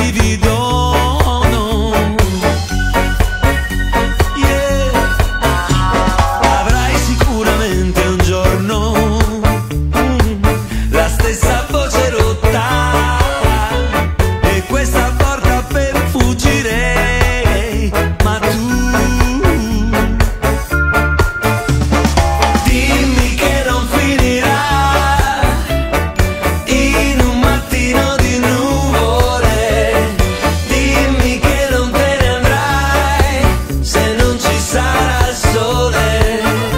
brivido, yeah. Avrai sicuramente un giorno la stessa voce rotta e questa porta per fuggire, ma tu dimmi che non finirà in un mattino di nuvole, dimmi che non te ne andrai se non ci sarà il sole.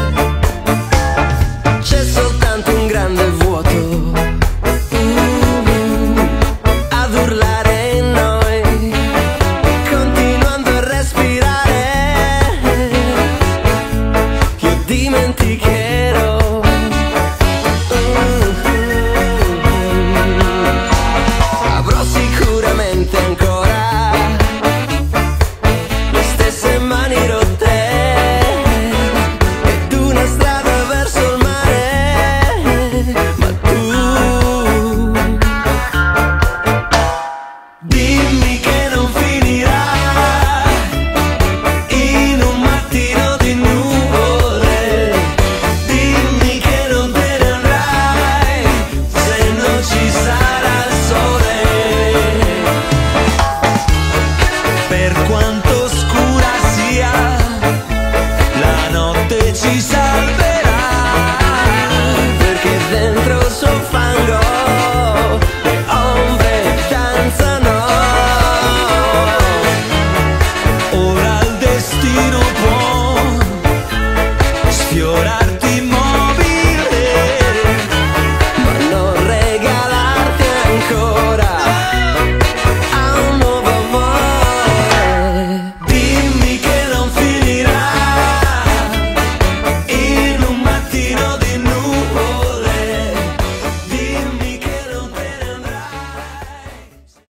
C'è soltanto un grande vuoto ad urlare in noi, continuando a respirare. Io dimenticherò. Avrò sicuramente ancora le stesse mani rotte ed una strada verso il mare, ma tu dimmi che non finirà in un mattino di nuvole, dimmi che non te ne andrai se non ci sarà il sole. Per quanto scura sia, la notte ci salverà, perché dentro il suo fango le ombre danzano. Ora il destino può sfiorare